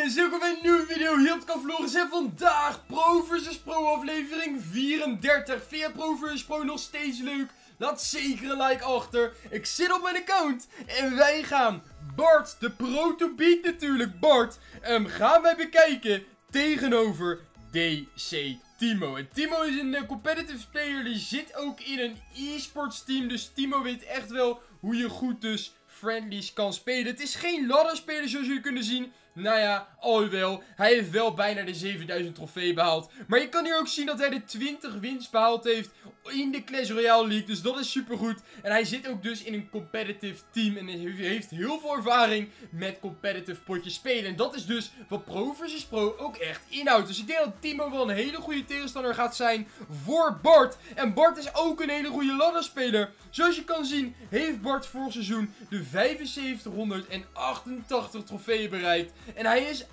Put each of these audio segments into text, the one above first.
jongens, welkom bij een nieuwe video hier op het kanaal Vloris. En vandaag Pro vs Pro aflevering 34. Vind je Pro vs Pro nog steeds leuk? Laat zeker een like achter. Ik zit op mijn account en wij gaan Bart, de pro to beat natuurlijk, Bart, gaan wij bekijken tegenover DC Timo. En Timo is een competitive player, die zit ook in een e-sports team. Dus Timo weet echt wel hoe je goed dus friendlies kan spelen. Het is geen ladderspeler zoals jullie kunnen zien. Nou ja, alhoewel, hij heeft wel bijna de 7000 trofee behaald. Maar je kan hier ook zien dat hij de 20 wins behaald heeft in de Clash Royale League. Dus dat is super goed. En hij zit ook dus in een competitive team. En heeft heel veel ervaring met competitive potjes spelen. En dat is dus wat Pro vs Pro ook echt inhoudt. Dus ik denk dat Timo wel een hele goede tegenstander gaat zijn voor Bart. En Bart is ook een hele goede ladderspeler. Zoals je kan zien heeft Bart vorig seizoen de 7588 trofeeën bereikt. En hij is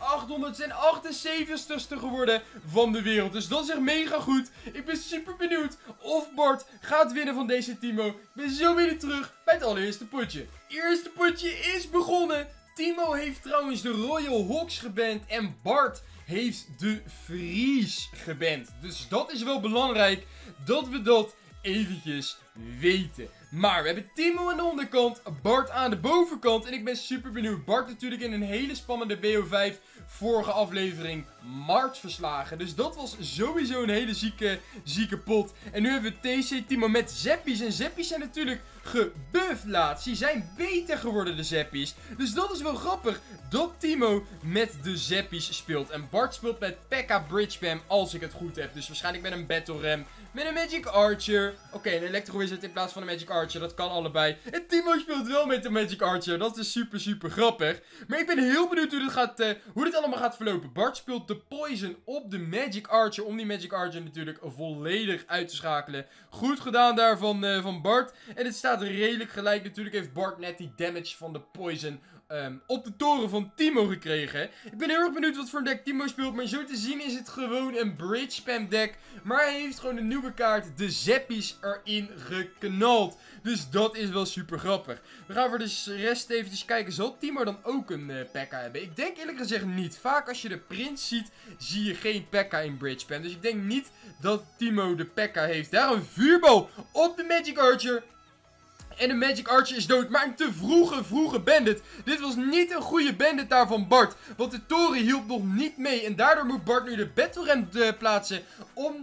878ste geworden van de wereld. Dus dat is echt mega goed. Ik ben super benieuwd of Bart gaat winnen van deze Timo. Ik ben zo weer terug bij het allereerste potje. Het eerste potje is begonnen. Timo heeft trouwens de Royal Hawks geband. En Bart heeft de Freeze geband. Dus dat is wel belangrijk dat we dat eventjes weten. Maar we hebben Timo aan de onderkant, Bart aan de bovenkant. En ik ben super benieuwd. Bart natuurlijk in een hele spannende BO5 vorige aflevering Mart verslagen. Dus dat was sowieso een hele zieke pot. En nu hebben we TC Timo met Zappies. En Zappies zijn natuurlijk gebufft laatst. Die zijn beter geworden, de Zappies. Dus dat is wel grappig dat Timo met de Zappies speelt. En Bart speelt met P.E.K.K.A. Bridge Spam, als ik het goed heb. Dus waarschijnlijk met een Battle Ram, met een Magic Archer. Oké, een Electro Wizard in plaats van een Magic Archer. Dat kan allebei. En Timo speelt wel met de Magic Archer. Dat is super grappig. Maar ik ben heel benieuwd hoe dit allemaal gaat verlopen. Bart speelt de Poison op de Magic Archer. Om die Magic Archer natuurlijk volledig uit te schakelen. Goed gedaan daar van Bart. En het staat redelijk gelijk. Natuurlijk heeft Bart net die damage van de Poison op de toren van Timo gekregen. Ik ben heel erg benieuwd wat voor een deck Timo speelt. Maar zo te zien is het gewoon een Bridge Spam deck. Maar hij heeft gewoon een nieuwe kaart, de Zappies, erin geknald. Dus dat is wel super grappig. We gaan voor de rest eventjes kijken. Zal Timo dan ook een P.E.K.K.A. hebben? Ik denk eerlijk gezegd niet. Vaak als je de Prins ziet, zie je geen P.E.K.K.A. in Bridge Spam. Dus ik denk niet dat Timo de P.E.K.K.A. heeft. Daar een vuurbal op de Magic Archer. En de Magic Archer is dood. Maar een te vroege bandit. Dit was niet een goede bandit daar van Bart. Want de toren hielp nog niet mee. En daardoor moet Bart nu de Battle Ram plaatsen. Om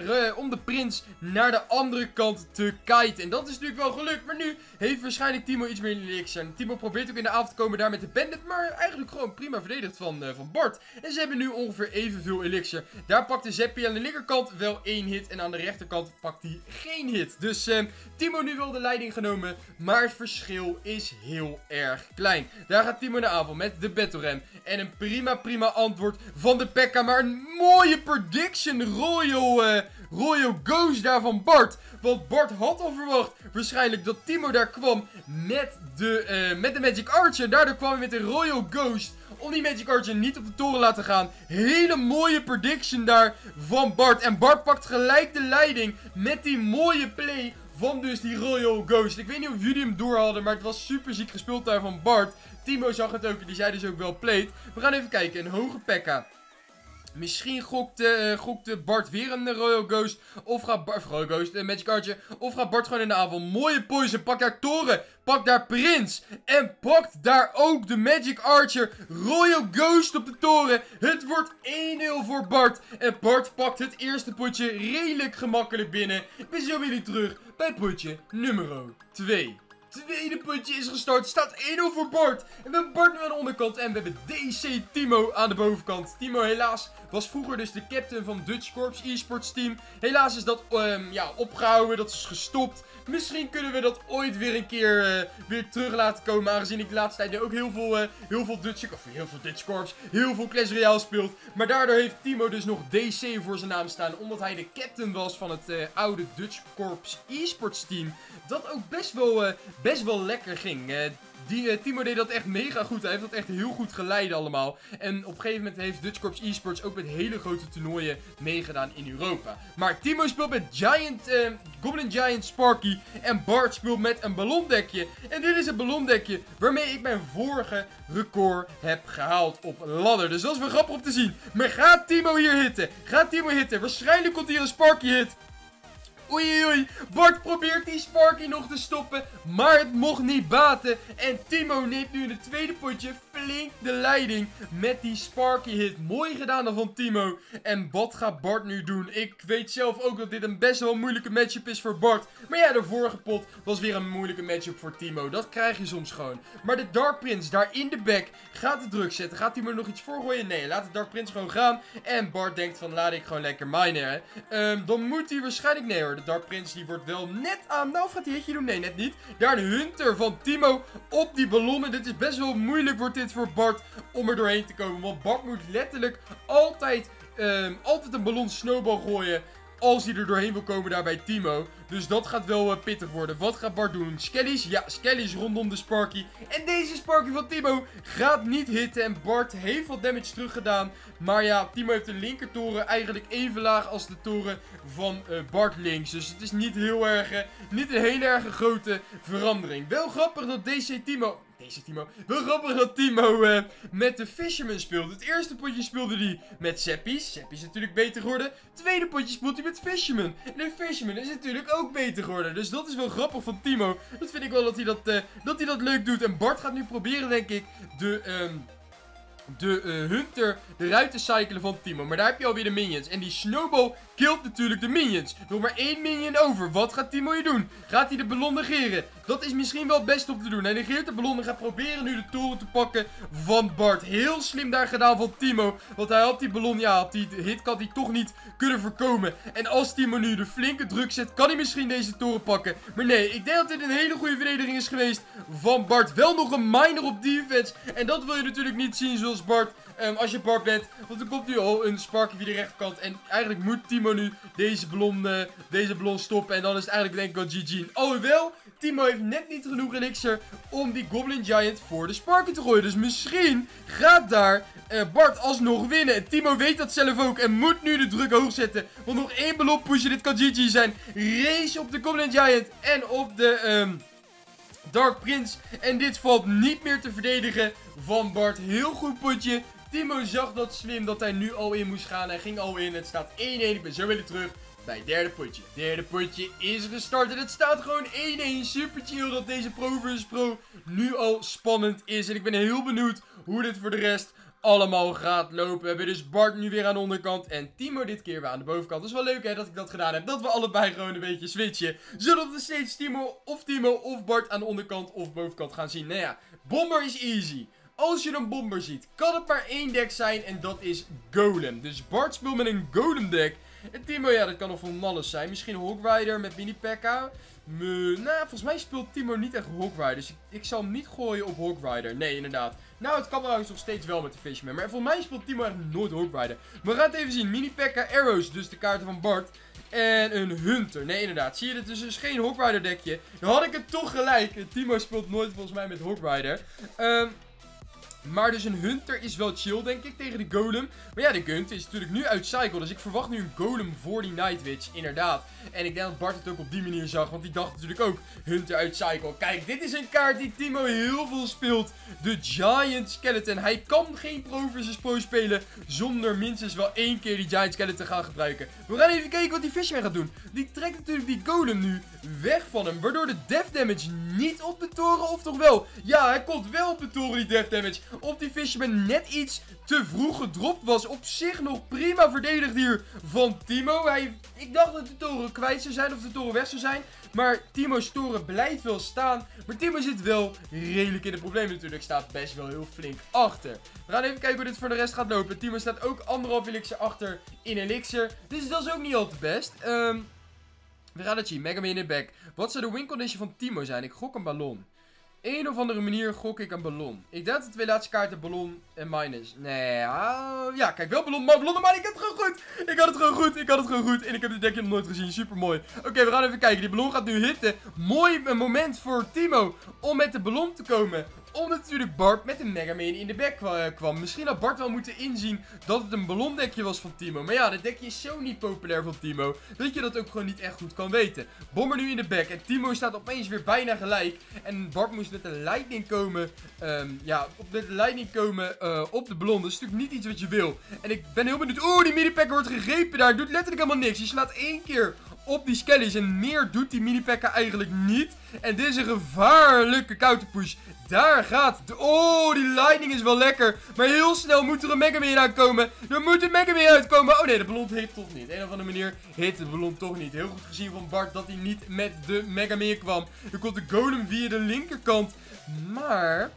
de prins naar de andere kant te kiten. En dat is natuurlijk wel gelukt. Maar nu heeft waarschijnlijk Timo iets meer elixir. En Timo probeert ook in de avond te komen daar met de bandit. Maar eigenlijk gewoon prima verdedigd van Bart. En ze hebben nu ongeveer evenveel elixir. Daar pakt de Zappie aan de linkerkant wel 1 hit. En aan de rechterkant pakt hij geen hit. Dus Timo nu wel de leiding genomen. Maar het verschil is heel erg klein. Daar gaat Timo naar aanval met de Battle Ram. En een prima antwoord van de P.E.K.K.A. Maar een mooie prediction Royal Ghost daar van Bart. Want Bart had al verwacht waarschijnlijk dat Timo daar kwam met de Magic Archer. Daardoor kwam hij met de Royal Ghost. Om die Magic Archer niet op de toren te laten gaan. Hele mooie prediction daar van Bart. En Bart pakt gelijk de leiding met die mooie play van dus die Royal Ghost. Ik weet niet of jullie hem door hadden, maar het was super ziek gespeeld daar van Bart. Timo zag het ook en die zei dus ook wel played. We gaan even kijken, een hoge P.E.K.K.A. Misschien gokte Bart weer een Royal Ghost. Of gaat Bart, Royal Ghost, Magic Archer. Of gaat Bart gewoon in de aanval. Mooie poison. Pak daar toren. Pak daar prins. En pakt daar ook de Magic Archer. Royal Ghost op de toren. Het wordt 1-0 voor Bart. En Bart pakt het eerste potje redelijk gemakkelijk binnen. Ik ben zo weer terug bij potje nummer 2. Tweede potje is gestart. Staat 1-0 voor Bart. En we hebben Bart nu aan de onderkant. En we hebben DC Timo aan de bovenkant. Timo helaas was vroeger dus de captain van Dutch Corps e-sports team. Helaas is dat opgehouden. Dat is gestopt. Misschien kunnen we dat ooit weer een keer weer terug laten komen. Aangezien ik de laatste tijd ook heel veel Dutch Corps, heel veel Clash Royale speelt. Maar daardoor heeft Timo dus nog DC voor zijn naam staan. Omdat hij de captain was van het oude Dutch Corps e-sports team. Dat ook best wel lekker ging. Timo deed dat echt mega goed. Hij heeft dat echt heel goed geleid allemaal. En op een gegeven moment heeft Dutch Corps Esports ook met hele grote toernooien meegedaan in Europa. Maar Timo speelt met Goblin Giant Sparky. En Bart speelt met een ballondekje. En dit is het ballondekje waarmee ik mijn vorige record heb gehaald op ladder. Dus dat is wel grappig om te zien. Maar gaat Timo hier hitten? Gaat Timo hitten? Waarschijnlijk komt hier een Sparky hit. Oei, oei, Bart probeert die Sparky nog te stoppen, maar het mocht niet baten. En Timo neemt nu in het tweede potje flink de leiding met die Sparky hit. Mooi gedaan dan van Timo. En wat gaat Bart nu doen? Ik weet zelf ook dat dit een best wel moeilijke matchup is voor Bart. Maar ja, de vorige pot was weer een moeilijke matchup voor Timo. Dat krijg je soms gewoon. Maar de Dark Prince daar in de back gaat de druk zetten. Gaat Timo er nog iets voor gooien? Nee, laat de Dark Prince gewoon gaan. En Bart denkt van, laat ik gewoon lekker minen. Dan moet hij waarschijnlijk... Nee hoor, de Dark Prince die wordt wel net aan... Nou, of gaat hij hitje doen? Nee, net niet. Daar een Hunter van Timo op die ballonnen. Dit is best wel moeilijk, wordt dit voor Bart om er doorheen te komen. Want Bart moet letterlijk altijd een ballon snowball gooien als hij er doorheen wil komen daar bij Timo. Dus dat gaat wel pittig worden. Wat gaat Bart doen? Skellies? Ja, Skellies rondom de Sparky. En deze Sparky van Timo gaat niet hitten. En Bart heeft wat damage teruggedaan. Maar ja, Timo heeft de linkertoren eigenlijk even laag als de toren van Bart links. Dus het is niet heel erg, niet een hele erg grote verandering. Wel grappig dat Wel grappig dat Timo met de Fisherman speelt. Het eerste potje speelde hij met Seppies. Seppies is natuurlijk beter geworden. Het tweede potje speelt hij met Fisherman. En de Fisherman is natuurlijk ook beter geworden. Dus dat is wel grappig van Timo. Dat vind ik wel dat hij dat leuk doet. En Bart gaat nu proberen, denk ik, de Hunter eruit te cyclen van Timo. Maar daar heb je alweer de minions. En die Snowball killt natuurlijk de minions. Nog maar 1 minion over. Wat gaat Timo hier doen? Gaat hij de ballon negeren? Dat is misschien wel het beste om te doen. Hij negeert de ballon en gaat proberen nu de toren te pakken van Bart. Heel slim daar gedaan van Timo. Want hij had die ballon, ja, die hit kan hij toch niet kunnen voorkomen. En als Timo nu de flinke druk zet, kan hij misschien deze toren pakken. Maar nee, ik denk dat dit een hele goede verdediging is geweest van Bart. Wel nog een miner op defense. En dat wil je natuurlijk niet zien zoals Bart. Als je Bart bent. Want er komt nu al een Sparky via de rechterkant. En eigenlijk moet Timo nu deze ballon stoppen. En dan is het eigenlijk denk ik wel GG. Alhoewel, Timo heeft net niet genoeg elixir om die Goblin Giant voor de Sparky te gooien. Dus misschien gaat daar Bart alsnog winnen. En Timo weet dat zelf ook. En moet nu de druk hoog zetten. Want nog 1 ballon pushen. Dit kan GG zijn. Race op de Goblin Giant. En op de... Dark Prince. En dit valt niet meer te verdedigen van Bart. Heel goed potje. Timo zag dat slim dat hij nu al in moest gaan. Hij ging al in. Het staat 1-1. Ik ben zo weer terug bij het derde potje. Het derde potje is gestart. En het staat gewoon 1-1. Super chill dat deze Pro vs Pro nu al spannend is. En ik ben heel benieuwd hoe dit voor de rest allemaal gaat lopen. We hebben dus Bart nu weer aan de onderkant. En Timo dit keer weer aan de bovenkant. Dat is wel leuk hè dat ik dat gedaan heb. Dat we allebei gewoon een beetje switchen. Zodat we steeds Timo of Bart aan de onderkant of bovenkant gaan zien. Nou ja, Bomber is easy. Als je een bomber ziet, kan het maar 1 deck zijn en dat is Golem. Dus Bart speelt met een Golem deck. En Timo, ja, dat kan nog van alles zijn. Misschien Hog Rider met mini P.E.K.K.A. Nou, volgens mij speelt Timo niet echt Hog Rider. Dus ik zal hem niet gooien op Hog Rider. Nee, inderdaad. Nou, het kan trouwens nog steeds wel met de Fishman. Maar volgens mij speelt Timo echt nooit Hog Rider. Maar we gaan het even zien. Mini P.E.K.K.A. Arrows, dus de kaarten van Bart. En een Hunter. Nee, inderdaad. Zie je, dit is dus geen Hog Rider dekje. Dan had ik het toch gelijk. Timo speelt nooit volgens mij met Hog Rider. Maar dus een Hunter is wel chill, denk ik, tegen de Golem. Maar ja, de Hunter is natuurlijk nu uit Cycle. Dus ik verwacht nu een Golem voor die Night Witch, inderdaad. En ik denk dat Bart het ook op die manier zag. Want die dacht natuurlijk ook, Hunter uit Cycle. Kijk, dit is een kaart die Timo heel veel speelt. De Giant Skeleton. Hij kan geen Pro vs Pro spelen zonder minstens wel 1 keer die Giant Skeleton gaan gebruiken. We gaan even kijken wat die Fishman gaat doen. Die trekt natuurlijk die Golem nu weg van hem. Waardoor de death damage niet op de toren, of toch wel? Ja, hij komt wel op de toren, die death damage. Op die Fisherman net iets te vroeg gedropt was. Op zich nog prima verdedigd hier van Timo. Ik dacht dat de toren kwijt zou zijn of de toren weg zou zijn. Maar Timo's toren blijft wel staan. Maar Timo zit wel redelijk in de problemen natuurlijk. Staat best wel heel flink achter. We gaan even kijken hoe dit voor de rest gaat lopen. Timo staat ook 1,5 elixir achter in elixir. Dus dat is ook niet al te best. We gaan het zien. Mega Man in de back. Wat zou de win condition van Timo zijn? Ik gok een ballon. Een of andere manier gok ik een ballon. Ik denk dat de 2 laatste kaarten ballon en minus. Nee, ja, kijk, wel ballon, maar ik had het gewoon goed. Ik had het gewoon goed. En ik heb dit dekje nog nooit gezien. Super mooi. Oké, we gaan even kijken. Die ballon gaat nu hitten. Mooi moment voor Timo om met de ballon te komen Om natuurlijk Bart met een Mega Man in de bek kwam. Misschien had Bart wel moeten inzien dat het een ballondekje was van Timo. Maar ja, dat dekje is zo niet populair van Timo, dat je dat ook gewoon niet echt goed kan weten. Bomber nu in de bek en Timo staat opeens weer bijna gelijk. En Bart moest met de lightning komen. Op de ballon. Dat is natuurlijk niet iets wat je wil. En ik ben heel benieuwd. Oeh, die mini-packer wordt gegrepen daar. Doet letterlijk helemaal niks. Je slaat 1 keer op die skellies en meer doet die mini-packer eigenlijk niet. En dit is een gevaarlijke counterpush. Daar gaat de... Oh, die lightning is wel lekker. Maar heel snel moet er een Mega Man aankomen. Er moet een Mega Man uitkomen. Oh nee, de ballon hit toch niet. Op een of andere manier hit de ballon toch niet. Heel goed gezien van Bart dat hij niet met de Mega Man kwam. Er komt de golem via de linkerkant. Maar...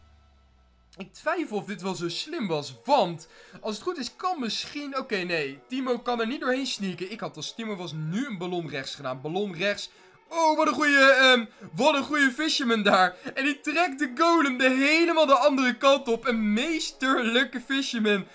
ik twijfel of dit wel zo slim was, want als het goed is kan misschien... Oké, nee, Timo kan er niet doorheen sneaken. Ik had als Timo was nu een ballon rechts gedaan. Ballon rechts. Oh, wat een goede fisherman daar. En die trekt de golem helemaal de andere kant op. Een meesterlijke fisherman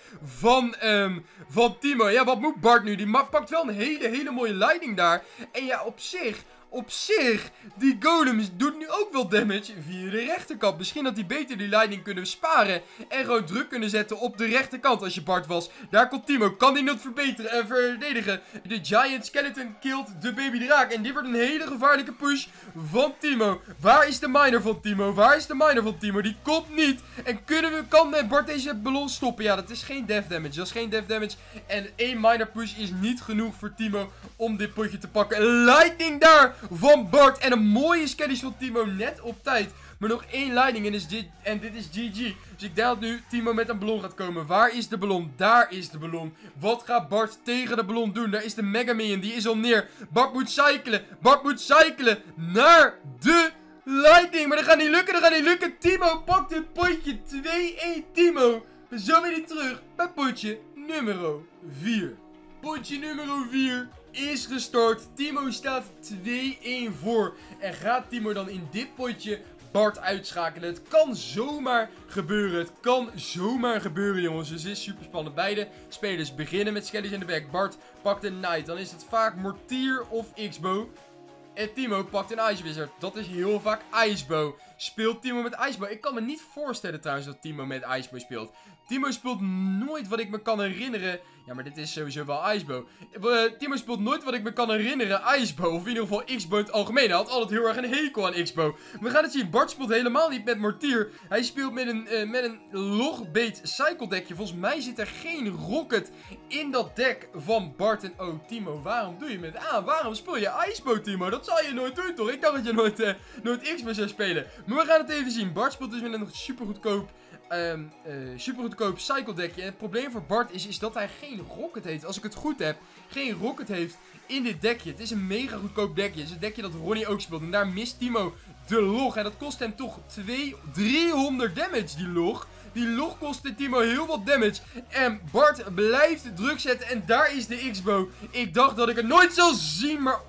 van Timo. Ja, wat moet Bart nu? Die pakt wel een hele mooie lightning daar. En ja, op zich, die golem doet nu ook wel damage via de rechterkant. Misschien had hij beter die lightning kunnen sparen en gewoon druk kunnen zetten op de rechterkant als je Bart was. Daar komt Timo. Kan hij dat verdedigen? De Giant Skeleton killt de baby draak. En dit wordt een hele gevaarlijke push van Timo. Waar is de miner van Timo? Waar is de miner van Timo? Die komt niet. En kan Bart deze ballon stoppen? Ja, dat is geen death damage. Dat is geen death damage. En 1 miner push is niet genoeg voor Timo om dit potje te pakken. Lightning daar van Bart. En een mooie skellies van Timo net op tijd. Maar nog 1 lightning en dit is GG. Dus ik denk dat nu Timo met een ballon gaat komen. Waar is de ballon? Daar is de ballon. Wat gaat Bart tegen de ballon doen? Daar is de Mega Man. Die is al neer. Bart moet cyclen. Bart moet cyclen naar de lightning. Maar dat gaat niet lukken. Dat gaat niet lukken. Timo pakt het potje. 2-1 Timo. We zijn weer niet terug bij potje nummer 4. Potje nummer 4 is gestart. Timo staat 2-1 voor. En gaat Timo dan in dit potje Bart uitschakelen? Het kan zomaar gebeuren. Het kan zomaar gebeuren, jongens. Dus het is super spannend. Beide spelers beginnen met skellies in de back. Bart pakt een knight. Dan is het vaak mortier of X-bow. En Timo pakt een Ice Wizard. Dat is heel vaak Icebow. Speelt Timo met Icebow? Ik kan me niet voorstellen trouwens dat Timo met Icebow speelt. Timo speelt nooit wat ik me kan herinneren. Ja, maar dit is sowieso wel Icebow. Timo speelt nooit wat ik me kan herinneren Icebow. Of in ieder geval X-bow in het algemeen. Hij had altijd heel erg een hekel aan X-bow. We gaan het zien. Bart speelt helemaal niet met Mortier. Hij speelt met een Logbait Cycle deckje. Volgens mij zit er geen Rocket in dat deck van Bart. En oh, Timo, waarom doe je met waarom speel je Icebow, Timo? Dat zal je nooit doen, toch? Ik dacht dat je nooit X-bow zou spelen. Maar we gaan het even zien. Bart speelt dus met een super goedkoop cycle deckje. En het probleem voor Bart is dat hij geen Rocket heeft. Als ik het goed heb, geen Rocket heeft in dit dekje. Het is een mega goedkoop dekje. Het is een dekje dat Ronnie ook speelt. En daar mist Timo de log. En dat kost hem toch 300 damage, die log. Die log kostte Timo heel wat damage. En Bart blijft druk zetten. En daar is de X-bow. Ik dacht dat ik het nooit zou zien, maar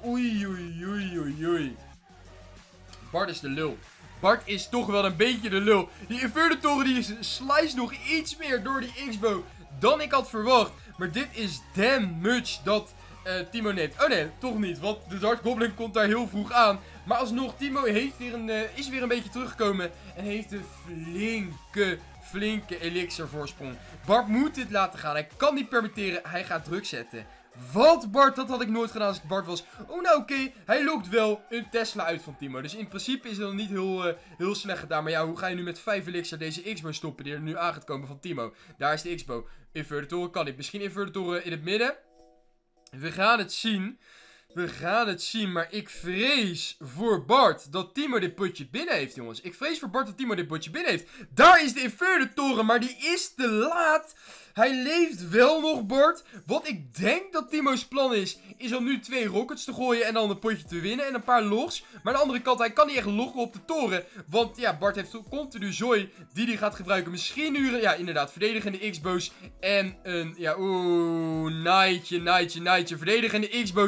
oei. Bart is de lul. Bart is toch wel een beetje de lul. Die inverted toren die slice nog iets meer door die X-bow dan ik had verwacht. Maar dit is damn much dat Timo neemt. Oh nee, toch niet. Want de Dark Goblin komt daar heel vroeg aan. Maar alsnog, Timo heeft is weer een beetje teruggekomen. En heeft een flinke elixir voorsprong. Bart moet dit laten gaan. Hij kan niet permitteren. Hij gaat druk zetten. Wat, Bart? Dat had ik nooit gedaan als ik Bart was. Oh, nou oké. Hij lokt wel een Tesla uit van Timo. Dus in principe is het nog niet heel slecht gedaan. Maar ja, hoe ga je nu met 5 elixir deze X-bow stoppen die er nu aan gaat komen van Timo? Daar is de X-bow. Inverted toren kan niet. Misschien inverted toren in het midden. We gaan het zien. Maar ik vrees voor Bart dat Timo dit potje binnen heeft, jongens. Ik vrees voor Bart dat Timo dit potje binnen heeft. Daar is de inverted toren, maar die is te laat. Hij leeft wel nog, Bart. Wat ik denk dat Timo's plan is om nu 2 rockets te gooien en dan een potje te winnen en een paar logs. Maar aan de andere kant, hij kan niet echt loggen op de toren. Want ja, Bart heeft continu zooi die hij gaat gebruiken. Misschien nu, ja inderdaad, verdedigende X-bows en een, ja, knightje, verdedigende X-bows en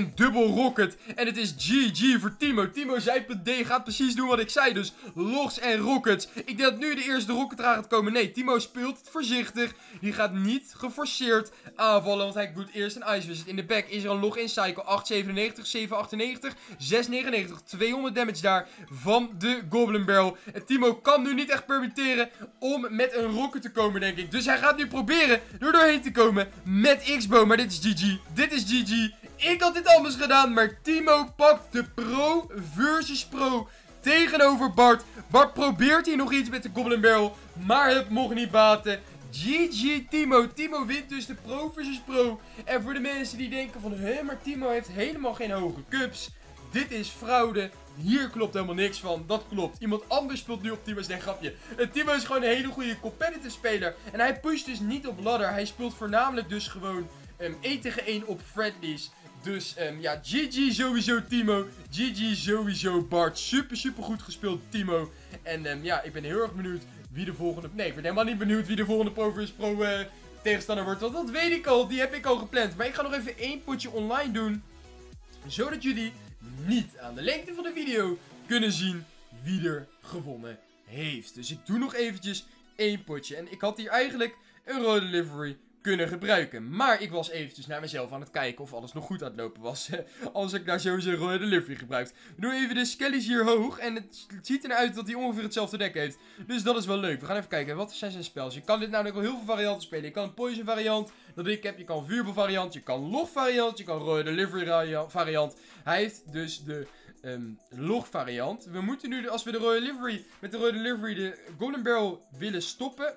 en dubbel rocket. En het is GG voor Timo. Timo zei.d gaat precies doen wat ik zei. Dus logs en rockets. Ik denk dat nu de eerste rocket eraan gaat komen. Nee, Timo speelt het voorzichtig. Die gaat niet geforceerd aanvallen. Want hij doet eerst een Ice Wizard. In de back is er een log-in cycle. 897, 798, 699. 200 damage daar van de Goblin Barrel. En Timo kan nu niet echt permitteren om met een rocket te komen, denk ik. Dus hij gaat nu proberen er doorheen te komen met X-Bow. Maar dit is GG. Dit is GG. Ik had dit anders gedaan, maar Timo pakt de Pro versus Pro tegenover Bart. Bart probeert hier nog iets met de Goblin Barrel, maar het mocht niet baten. GG Timo. Timo wint dus de Pro versus Pro. En voor de mensen die denken van, hé, maar Timo heeft helemaal geen hoge cups. Dit is fraude. Hier klopt helemaal niks van. Dat klopt. Iemand anders speelt nu op Timo's. Nee, grapje. Timo is gewoon een hele goede competitive speler. En hij pusht dus niet op ladder. Hij speelt voornamelijk dus gewoon 1 tegen 1 op friendlies. Dus ja, GG sowieso Timo. GG sowieso Bart. Super, super goed gespeeld Timo. En ja, ik ben heel erg benieuwd wie de volgende... Nee, ik ben helemaal niet benieuwd wie de volgende Pro vs Pro tegenstander wordt. Want dat weet ik al. Die heb ik al gepland. Maar ik ga nog even 1 potje online doen. Zodat jullie niet aan de lengte van de video kunnen zien wie er gewonnen heeft. Dus ik doe nog eventjes 1 potje. En ik had hier eigenlijk een rode livery kunnen gebruiken. Maar ik was eventjes naar mezelf aan het kijken of alles nog goed aan het lopen was. Als ik daar sowieso een rode livery gebruikt. We doen even de skellies hier hoog. En het ziet eruit dat hij ongeveer hetzelfde deck heeft. Dus dat is wel leuk. We gaan even kijken. Wat zijn zijn spels? Je kan dit namelijk wel heel veel varianten spelen. Je kan een poison variant, dat ik heb. Je kan een vuurbal variant. Je kan log variant. Je kan rode livery variant. Hij heeft dus de log variant. We moeten nu, als we de rode livery, met de rode livery de Golden Barrel willen stoppen.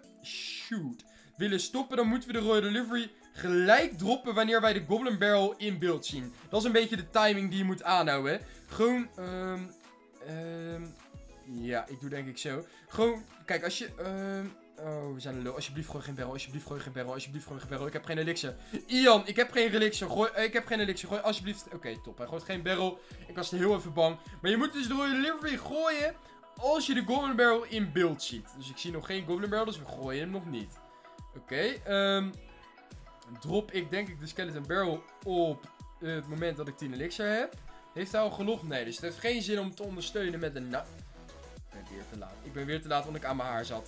Willen stoppen, dan moeten we de rode livery gelijk droppen wanneer wij de Goblin Barrel in beeld zien. Dat is een beetje de timing die je moet aanhouden. Gewoon, ja, ik doe denk ik zo. Gewoon, kijk, als je, oh, we zijn een lul. Alsjeblieft, gooi geen barrel. Alsjeblieft, gooi geen barrel. Alsjeblieft, gooi geen barrel. Ik heb geen elixir. Ian, ik heb geen elixir. Ik heb geen elixir. Gooi alsjeblieft. Oké, top. Hij gooit geen barrel. Ik was heel even bang. Maar je moet dus de rode livery gooien als je de Goblin Barrel in beeld ziet. Dus ik zie nog geen Goblin Barrel, dus we gooien hem nog niet. Oké, drop ik denk ik de Skeleton Barrel op het moment dat ik 10 elixir heb. Heeft hij al gelogd? Nee, dus het heeft geen zin om te ondersteunen met een... Nou, ik ben weer te laat. Ik ben weer te laat, want ik aan mijn haar zat.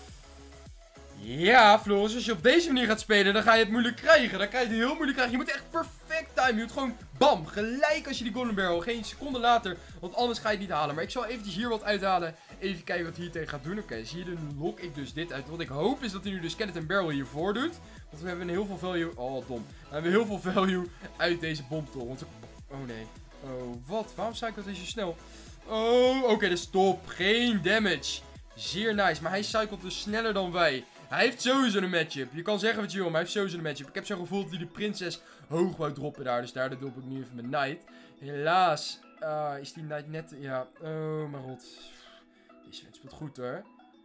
Ja, Floris, als je op deze manier gaat spelen, dan ga je het moeilijk krijgen. Dan krijg je het heel moeilijk krijgen. Je moet echt perfect timen. Je moet gewoon, bam, gelijk als je die Golden Barrel. Geen seconde later, want anders ga je het niet halen. Maar ik zal eventjes hier wat uithalen. Even kijken wat hij hier tegen gaat doen. Oké, zie je, dan lok ik dus dit uit. Wat ik hoop is dat hij nu de Skeleton Barrel hiervoor doet. Want we hebben heel veel value... Oh, dom. We hebben heel veel value uit deze bomtol. Want... Oh, nee. Oh, wat? Waarom cycelt hij zo snel? Oh, oké, dus top. Geen damage. Zeer nice. Maar hij cycelt dus sneller dan wij. Hij heeft sowieso een matchup. Je kan zeggen wat je wil, maar hij heeft sowieso een matchup. Ik heb zo'n gevoel dat hij de prinses hoog wou droppen daar. Dus daardoor drop ik nu even mijn knight. Helaas is die knight net... Ja, oh mijn god. Deze vent speelt goed hoor.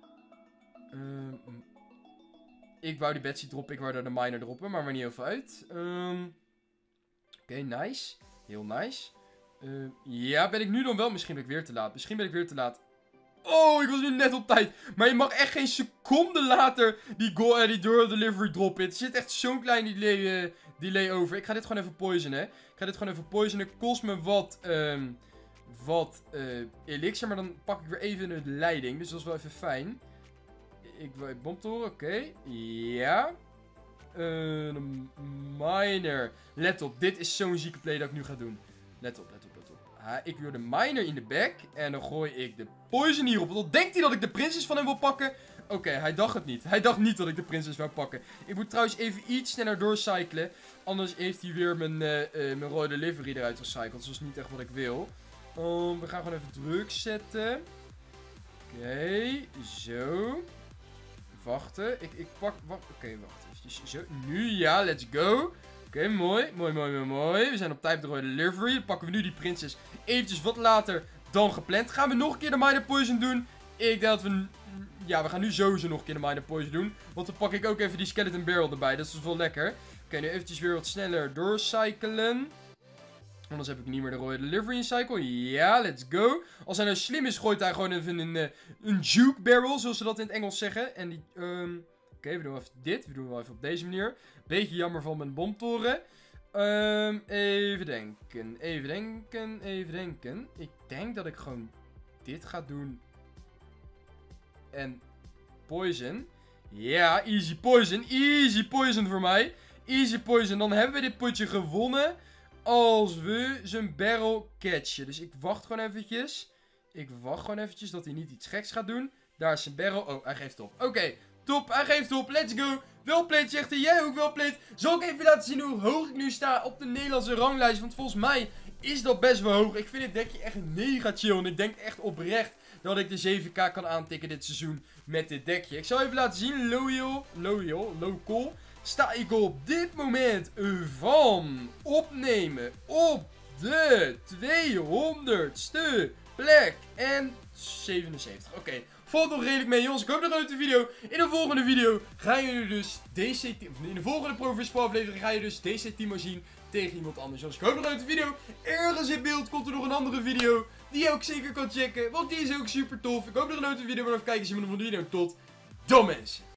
Ik wou die Betsy droppen, ik wou daar de miner droppen, maar niet over uit. Oké, nice. Heel nice. Ja, ben ik nu dan wel? Misschien ben ik weer te laat. Misschien ben ik weer te laat. Oh, ik was nu net op tijd. Maar je mag echt geen seconde later die door delivery droppen. Het zit echt zo'n klein delay over. Ik ga dit gewoon even poisonen. Kost me wat elixir, maar dan pak ik weer even de leiding. Dus dat is wel even fijn. Ik wil bomtoren, oké. Ja. Miner. Let op, dit is zo'n zieke play dat ik nu ga doen. Let op. Ik wil de miner in de back. En dan gooi ik de poison hierop. Want dan denkt hij dat ik de prinses van hem wil pakken. Oké, hij dacht het niet. Hij dacht niet dat ik de prinses wil pakken. Ik moet trouwens even iets sneller doorcyclen. Anders heeft hij weer mijn rode livery eruit gecycled. Dus dat is niet echt wat ik wil. We gaan gewoon even druk zetten. Oké, zo. Wachten. Ik pak... Oké, wacht. Dus zo. Nu ja, let's go. Oké, mooi. We zijn op tijd met de rode livery. Dan pakken we nu die prinses eventjes wat later dan gepland. Gaan we nog een keer de Minor Poison doen? Ik denk dat we... Ja, we gaan nu sowieso nog een keer de Minor Poison doen. Want dan pak ik ook even die Skeleton Barrel erbij. Dat is wel lekker. Oké, nu eventjes weer wat sneller doorcyclen. Anders heb ik niet meer de rode delivery in cycle. Ja, let's go. Als hij nou slim is, gooit hij gewoon even een juke barrel, zoals ze dat in het Engels zeggen. En die... Oké, we doen even dit. We doen wel even op deze manier. Beetje jammer van mijn bomtoren. Even denken. Even denken. Ik denk dat ik gewoon dit ga doen. En poison. Ja, easy poison. Easy poison voor mij. Easy poison. Dan hebben we dit potje gewonnen. Als we zijn barrel catchen. Dus ik wacht gewoon eventjes. Dat hij niet iets geks gaat doen. Daar is zijn barrel. Oh, hij geeft op. Oké, top. Hij geeft op. Let's go. Welplayed, zegt hij. Jij ook welplayed. Zal ik even laten zien hoe hoog ik nu sta op de Nederlandse ranglijst. Want volgens mij is dat best wel hoog. Ik vind het dekje echt mega chill. En ik denk echt oprecht dat ik de 7k kan aantikken dit seizoen met dit dekje. Ik zal even laten zien. Local. Sta ik op dit moment van opnemen op de 200ste plek en 77. Oké, valt nog redelijk mee, jongens. Ik hoop nog een leuke video. In de volgende video gaan jullie dus in de volgende Pro aflevering ga je dus DC Timo zien tegen iemand anders. Jongens, ik hoop nog een leuke video. Ergens in beeld komt er nog een andere video die je ook zeker kan checken, want die is ook super tof. Ik hoop nog een leuke video, maar even kijken, zien we nog een video. Tot dan, mensen.